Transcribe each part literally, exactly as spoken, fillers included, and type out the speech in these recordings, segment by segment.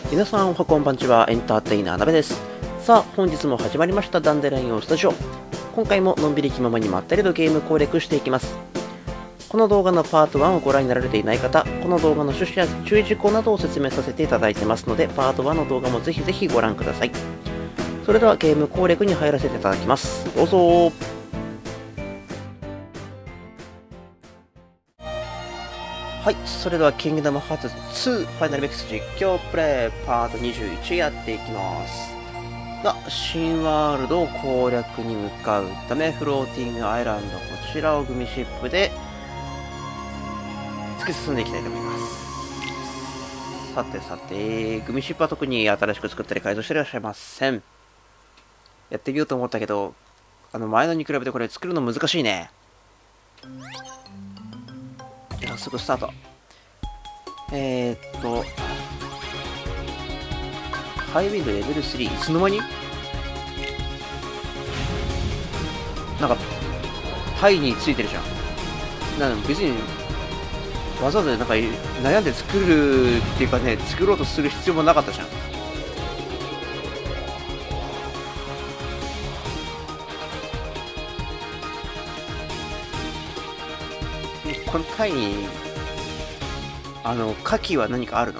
皆さんおはこんばんちは、エンターテイナーなべです。さあ本日も始まりましたダンデラインオースタジオ。今回ものんびり気ままにまったりとゲーム攻略していきます。この動画のパートワンをご覧になられていない方、この動画の趣旨や注意事項などを説明させていただいてますので、パートワンの動画もぜひぜひご覧ください。それではゲーム攻略に入らせていただきます。どうぞ。はい、それではキングダムハーツツーファイナルメックス実況プレイパートにじゅういちやっていきます。が、新ワールドを攻略に向かうため、フローティングアイランド、こちらをグミシップで突き進んでいきたいと思います。さてさて、グミシップは特に新しく作ったり改造していらっしゃいません。やってみようと思ったけど、あの前のに比べてこれ作るの難しいね。じゃあすぐスタート。えー、っとハイウィンドレベルスリー、いつの間になんかハイについてるじゃん。なんか別にわざわざなんか悩んで作るっていうかね、作ろうとする必要もなかったじゃん。このタイにあの牡蠣は何かあるの？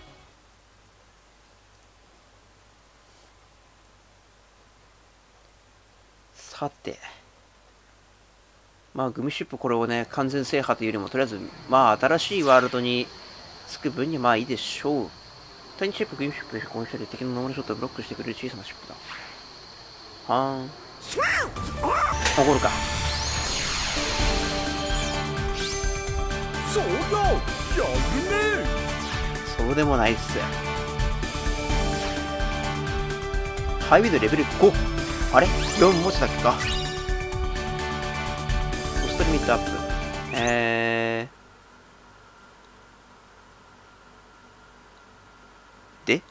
さて、まあグミシップこれをね完全制覇というよりも、とりあえずまあ新しいワールドにつく分にまあいいでしょう。タイニーシップ、グミシップでこの人で敵のノーマルショットをブロックしてくれる小さなシップだ。はーん、怒るか。 そうだ、やるね。 そうでもないっす。ハイウィンドレベルご。あれ ?よん 持ちだっけか。コストリミットアップ。えー。で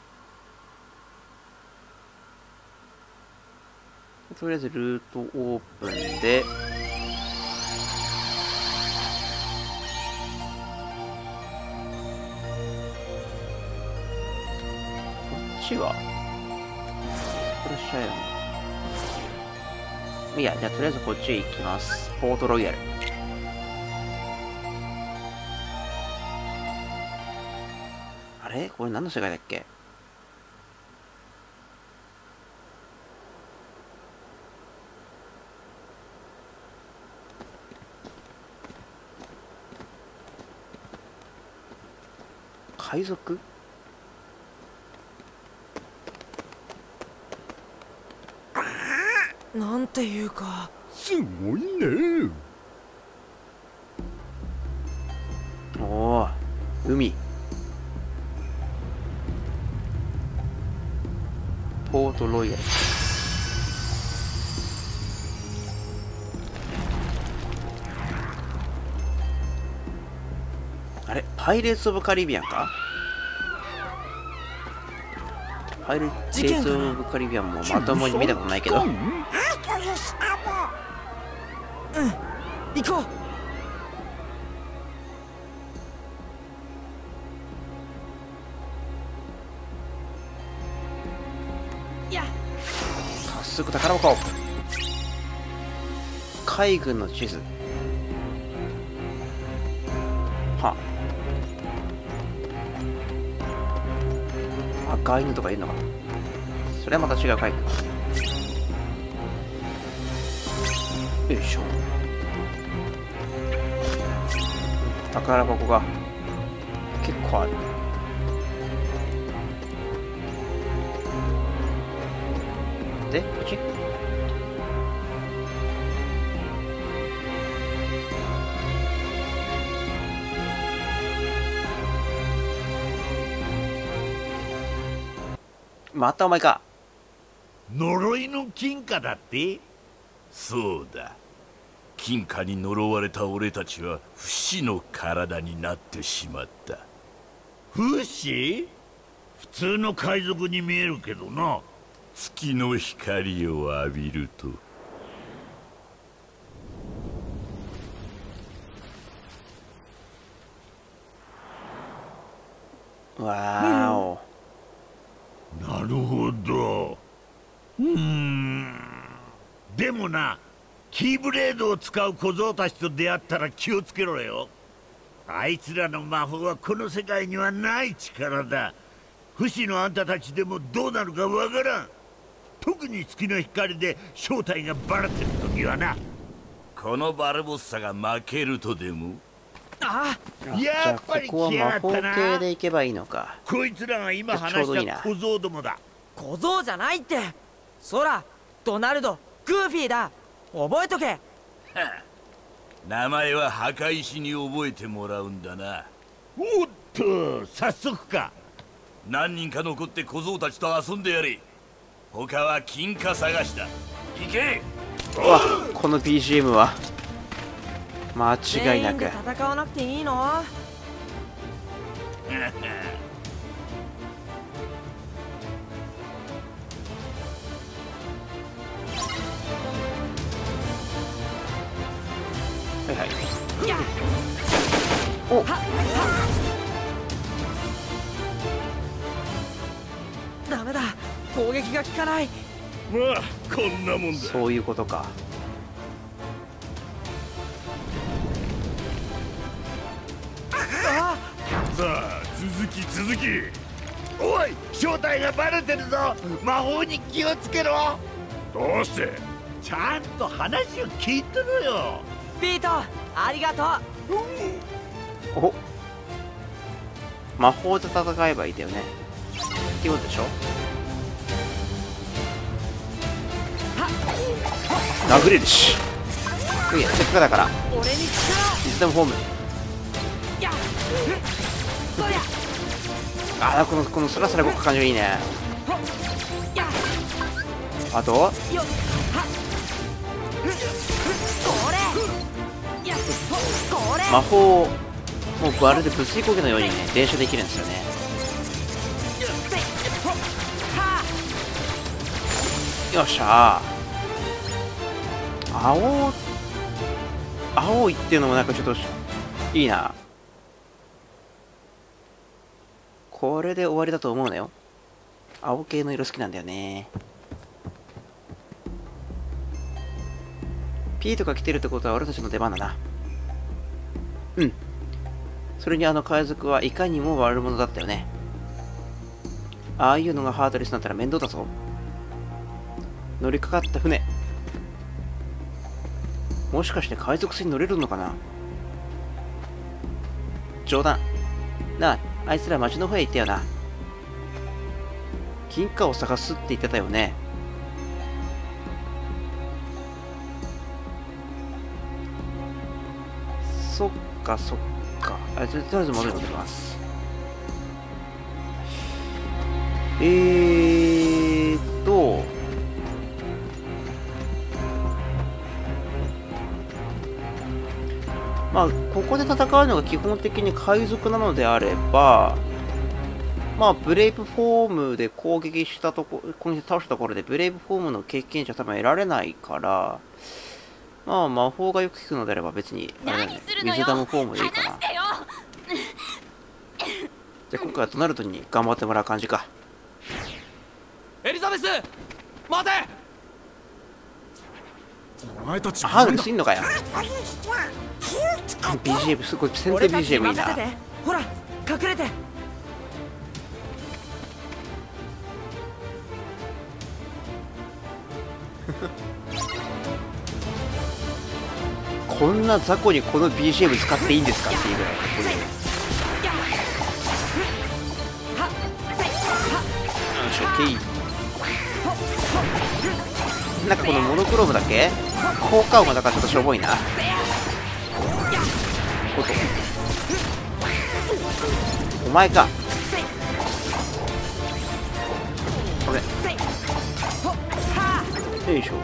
とりあえずルートオープンで、こっちはスプラッシュアイランド。いや、じゃあとりあえずこっちへ行きます。ポートロイヤル。あれこれ何の世界だっけ？海賊？ なんていうか、 すごいね。 おお、海。ポートロイヤル。あれパイレーツ・オブ・カリビアンか。パイレーツ・オブ・カリビアンもまともに見たことないけど。 うん、行こう。 早速宝箱。海軍の地図。はあ、赤犬とかいるのかな。それはまた違う海軍。よいしょ。宝箱が結構ある。で、こっち？またお前か。 呪いの金貨だって。そうだ、金貨に呪われた俺たちは不死の体になってしまった。不死？普通の海賊に見えるけどな。月の光を浴びると。 わーお。 なるほど。うーん。でもな、キーブレードを使う小僧たちと出会ったら気をつけろよ。あいつらの魔法はこの世界にはない力だ。不死のあんたたちでもどうなるかわからん。特に月の光で正体がバレてる時はな。このバルボッサが負けるとでも？ ああ、やっぱりここは魔法系で行けばいいのか。 こいつらが今話した小僧どもだ。 小僧じゃないって。ソラ、ドナルド、グーフィーだ。覚えとけ。 名前は墓石に覚えてもらうんだな。おっと、早速か。何人か残って小僧たちと遊んでやれ。他は金貨探しだ。行け。 うわ、この ビージーエム は間違いなく。 全員で戦わなくていいの？ はいはい。お、 ダメだ、攻撃が効かない。 まあこんなもんだ。 そういうことか。 あさあ続き続き。おい、正体がバレてるぞ。魔法に気をつけろ。どうして？ちゃんと話を聞いてろよ。 ピート、ありがとう。 お、魔法で戦えばいいんだよねっていうことでしょ。殴れるし。いや、せっかくだから俺に力を。 いつでもホーム。 やっそりゃ。 ああ、このこのスラスラ動く感じがいいね。 やっあとよっはっこれやっこれ魔法をもうまるで物理攻撃のようにね連射できるんですよね。よっしゃー。青青いっていうのもなんかちょっといいな。これで終わりだと思うなよ。青系の色好きなんだよね。P とか来てるってことは俺たちの出番だな。うん。それにあの海賊はいかにも悪者だったよね。ああいうのがハードレスになったら面倒だぞ。乗りかかった船。もしかして海賊船に乗れるのかな。冗談。なあ、あいつら町の方へ行ったよな。金貨を探すって言ってたよね。そっかそっか。あ、とりあえず戻り戻ります。えーっとまあここで戦うのが基本的に海賊なのであれば、まあブレイブフォームで攻撃したところ、攻撃倒したところでブレイブフォームの経験値は多分得られないから、まあ魔法がよく効くのであれば別にあれだね、ウィズダムフォームでいいかな。じゃあ今回はドナルドに頑張ってもらう感じか。 エリザベス、待て。 お前たちハードレスいんのかよ。ビージーエム すごい、戦闘 ビージーエム いいな。 ほら隠れて。 こんな雑魚にこの ビージーエム 使っていいんですかっていうぐらいかっこいいね。よし、オッケー。なんかこのモノクロームだけ効果音がだからちょっとしょぼいな。おっと、お前か。これよいしょ。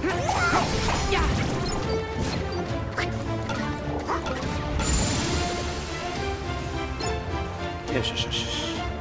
よしよしよし。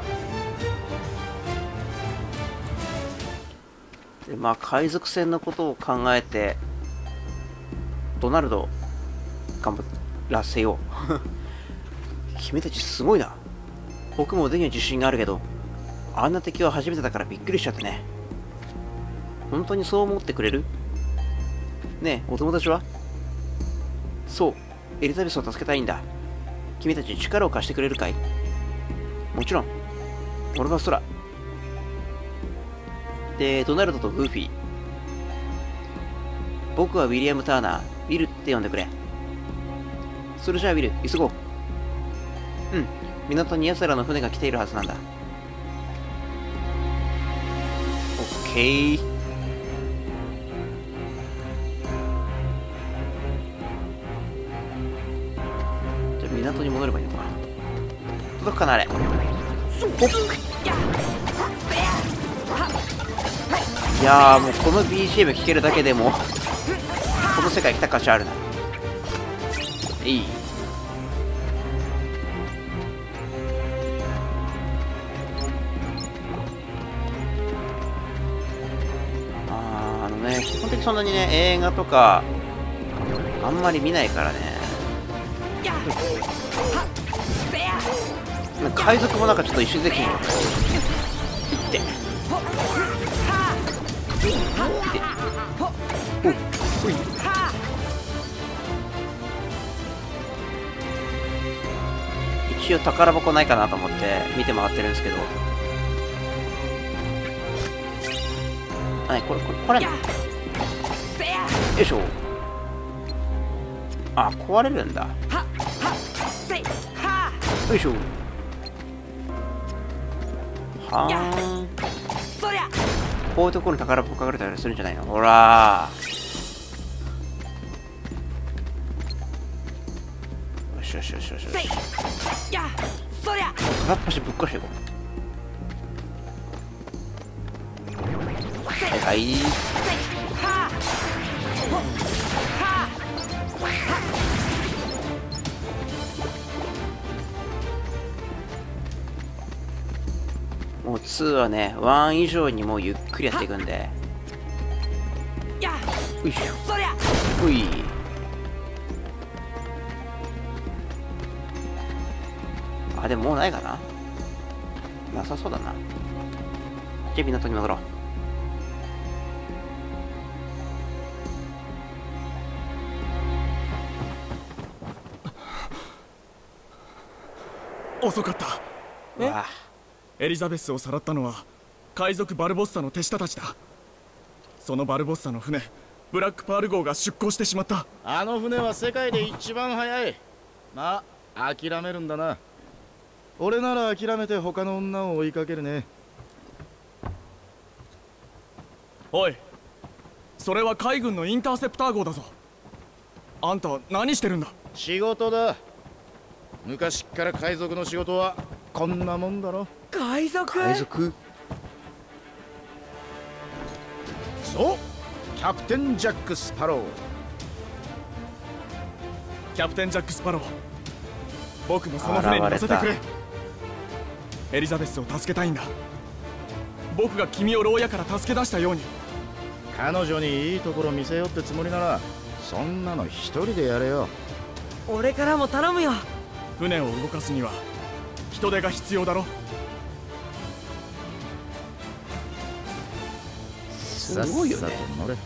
でまあ海賊船のことを考えてドナルド頑張らせよう。君たちすごいな。僕も腕には自信があるけどあんな敵は初めてだからびっくりしちゃってね。本当にそう思ってくれる？ねえ、お友達は？そう、エリザベスを助けたいんだ。君たち力を貸してくれるかい？もちろん。俺は空。で、ドナルドとグーフィー。僕はウィリアム・ターナー、ウィルって呼んでくれ。それじゃあウィル、急ごう。うん、港に奴らの船が来ているはずなんだ。オッケー。じゃあ港に戻ればいいのかな。届くかなあれ。いやーもうこの ビージーエム 聴けるだけでもこの世界来た価値あるな。いい。あーあのね、基本的にそんなにね映画とかあんまり見ないからね。海賊もなんかちょっと一瞬できんよ。いって一応宝箱ないかなと思って見て回ってるんですけど、はい、これこれこれよいしょ。あ、壊れるんだ。よいしょ。はーん。こういうところに宝箱隠れたりするんじゃないの？ほらー。よしよしよしよしよし。片っ端ぶっ壊していこう。はいはい。もうツーはね、ワン以上にもうゆっくりやっていくんで。よいしょ。ほい。あ、でももうないかな。なさそうだな。じゃあ港に戻ろう。遅かった。 う。わあ、 エリザベスをさらったのは海賊バルボッサの手下たちだ。そのバルボッサの船ブラックパール号が出港してしまった。 あの船は世界で一番速い。まあ諦めるんだな。俺なら諦めて他の女を追いかけるね。 おい、それは海軍のインターセプター号だぞ。あんた何してるんだ？ 仕事だ。昔っから海賊の仕事はこんなもんだろ。 海賊？ 海賊？ そう、キャプテンジャック・スパロー。 キャプテンジャック・スパロー、僕もその船に乗せてくれ。エリザベスを助けたいんだ。僕が君を牢屋から助け出したように。 彼女にいいところ見せようってつもりならそんなの一人でやれよ。 俺からも頼むよ。 船を動かすには人手が必要だろ。 すごいよね。 さっさと乗れ。 ち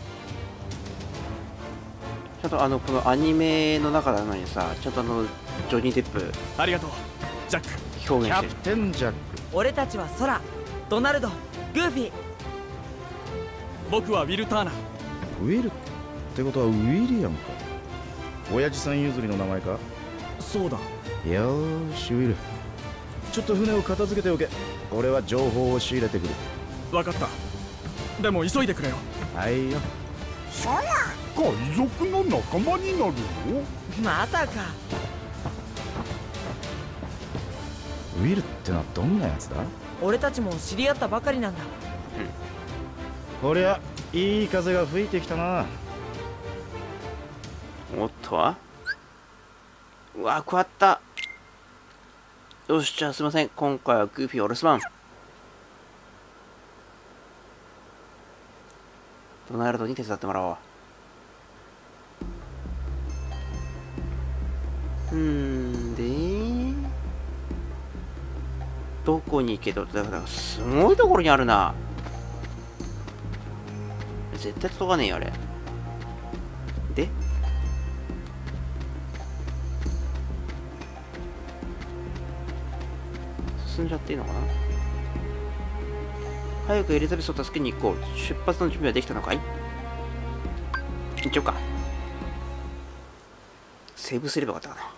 ゃんとあのこのアニメの中なのにさ、ちゃんとあのジョニー・デップありがとうジャック。 キャプ表現してる。 テンジャック。 俺たちは空、ドナルド、グーフィー。 僕はウィル・ターナー。 ウィルってことはウィリアムか。親父さん譲りの名前か。 そうだ。 よーしウィル、ちょっと船を片付けておけ。俺は情報を仕入れてくる。 分かった。でも急いでくれよ。 はいよ。 海賊の仲間になるの？ まさか。 ウィルってのはどんなやつだ？ 俺たちも知り合ったばかりなんだ。 こりゃいい風が吹いてきたな。 おっとは、うわ、食わった。よし、じゃあすいません、今回はグーフィーお留守番。ドナルドに手伝ってもらおう。うーんでどこに行けと、だからすごいところにあるな。絶対届かねえよあれで。進んじゃっていいのかな。早くエリザベスを助けに行こう。出発の準備はできたのかい。行っちゃおうか。セーブすればよかったかな。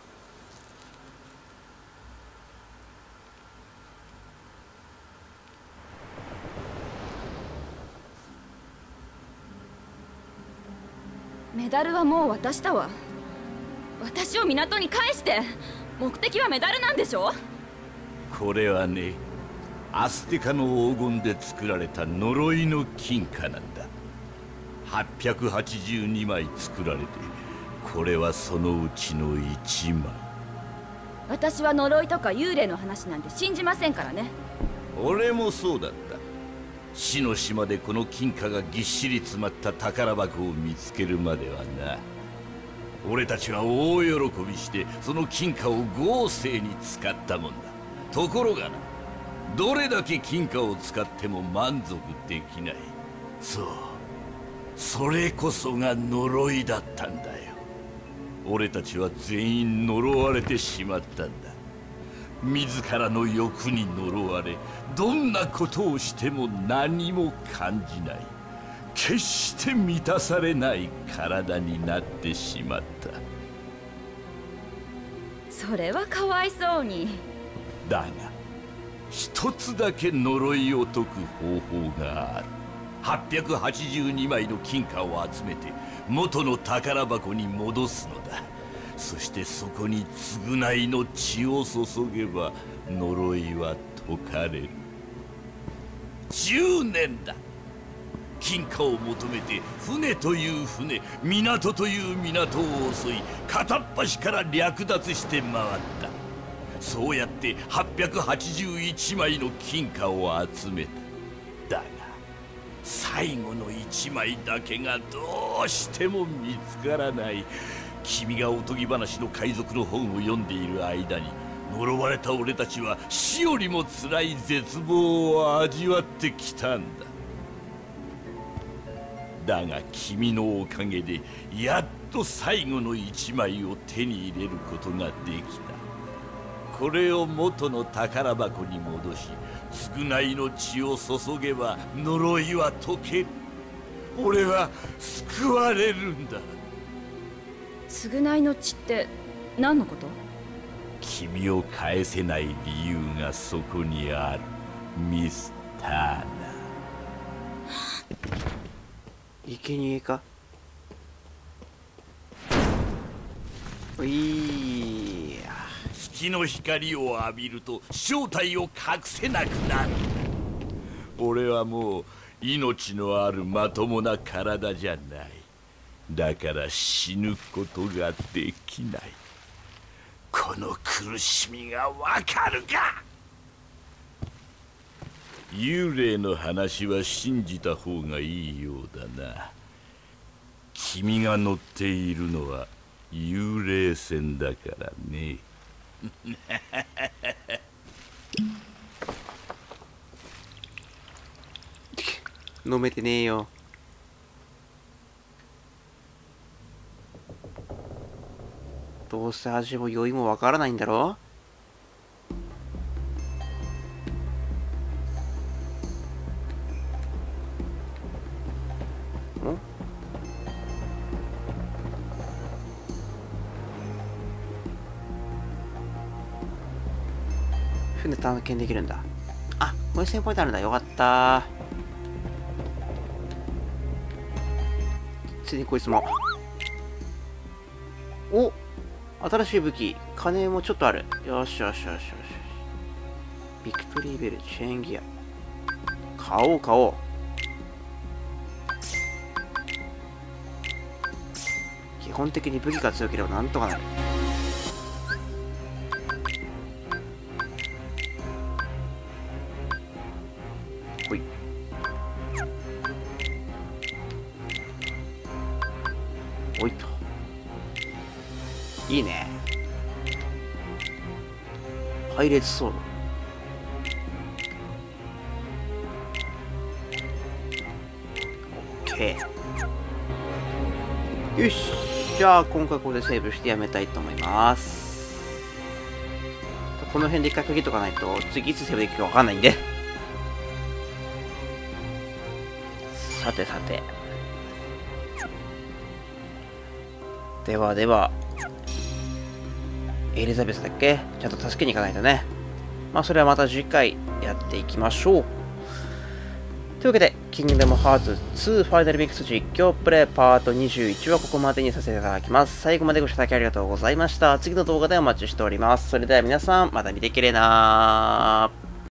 メダルはもう渡したわ。私を港に返して。目的はメダルなんでしょ。 これはね、アステカの黄金で作られた呪いの金貨なんだ。はっぴゃくはちじゅうにまい作られて、これはそのうちのいちまい。 私は呪いとか幽霊の話なんて信じませんからね。 俺もそうだった。死の島でこの金貨がぎっしり詰まった宝箱を見つけるまではな。俺たちは大喜びしてその金貨を豪勢に使ったもんだ。ところがな、どれだけ金貨を使っても満足できない。そう、それこそが呪いだったんだよ。俺たちは全員呪われてしまったんだ。自らの欲に呪われ、どんなことをしても何も感じない、決して満たされない体になってしまった。 それはかわいそうに。 だが一つだけ呪いを解く方法がある。はっぴゃくはちじゅうにまいの金貨を集めて元の宝箱に戻すのだ。そしてそこに償いの血を注げば呪いは解かれる。じゅうねんだ。金貨を求めて船という船、港という港を襲い、片っ端から略奪して回った。そうやってはっぴゃくはちじゅういちまいの金貨を集めた。だが最後のいちまいだけがどうしても見つからない。君がおとぎ話の海賊の本を読んでいる間に、呪われた俺たちは死よりも辛い絶望を味わってきたんだ。だが君のおかげでやっと最後の一枚を手に入れることができた。これを元の宝箱に戻し、償いの血を注げば呪いは解ける。俺は救われるんだ。 償いの血って何のこと？ 君を返せない理由がそこにある、ミスターナ。 生贄か。おいや、 月の光を浴びると正体を隠せなくなる。俺はもう命のあるまともな体じゃない。だから死ぬことができない。この苦しみがわかるか？幽霊の話は信じた方がいいようだな。君が乗っているのは幽霊船だからね。 飲めてねえよ。どうせ味も酔いもわからないんだろ。ん？船探検できるんだ。あ、これセーブポイントあるんだ。よかった。ついにこいつも。お、新しい武器。金もちょっとある。よしよしよしよし。ビクトリーベル、チェーンギア。買おう買おう。基本的に武器が強ければなんとかなる。ほい。ほいと。いいね。配列ソード。 OK。よし。じゃあ、今回ここでセーブしてやめたいと思います。この辺で一回区切っとかないと、次いつセーブできるかわかんないんで。さてさて。ではでは、エリザベスだっけ？ちゃんと助けに行かないとね。まあ、それはまた次回やっていきましょう。というわけで、キングダムハーツツーファイナルミックス実況プレイパートにじゅういちはここまでにさせていただきます。最後までご視聴いただきありがとうございました。次の動画でお待ちしております。それでは皆さん、また見てきれなー。